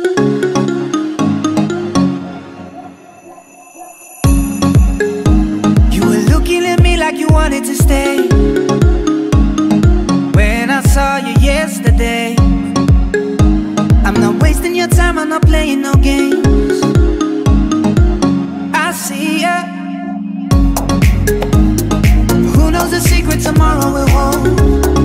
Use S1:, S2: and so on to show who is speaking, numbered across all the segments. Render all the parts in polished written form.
S1: You were looking at me like you wanted to stay when I saw you yesterday. I'm not wasting your time, I'm not playing no games. I see ya. Who knows the secret tomorrow will hold?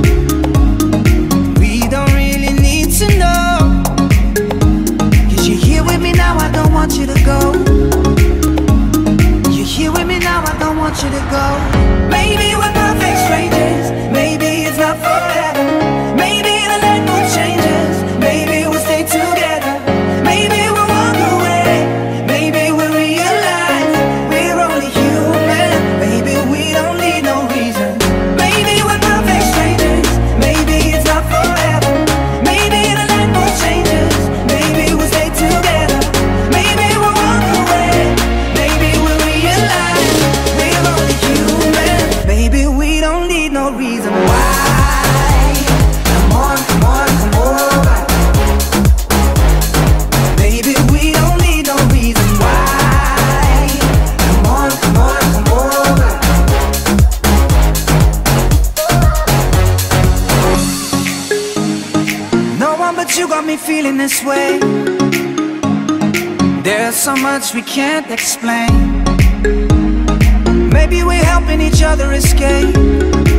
S1: We don't really need to know. 'Cause you're here with me now, I don't want you to go. You're here with me now, I don't want you to go. Maybe we're perfect strangers, maybe it's not forever. Maybe the light will changes, maybe we'll stay together. Maybe we'll walk away, maybe we'll realize we're only human. Maybe we don't need no reason. Maybe we're perfect strangers, maybe it's not forever. Maybe the light will changes, maybe we'll stay together. Maybe we'll walk away, maybe we'll realize we're only human. Maybe we don't need no reason why. Come on, come on, come over. Maybe we don't need no reason why. Come on, come on, come over. No one but you got me feeling this way. There's so much we can't explain. Maybe we're helping each other escape.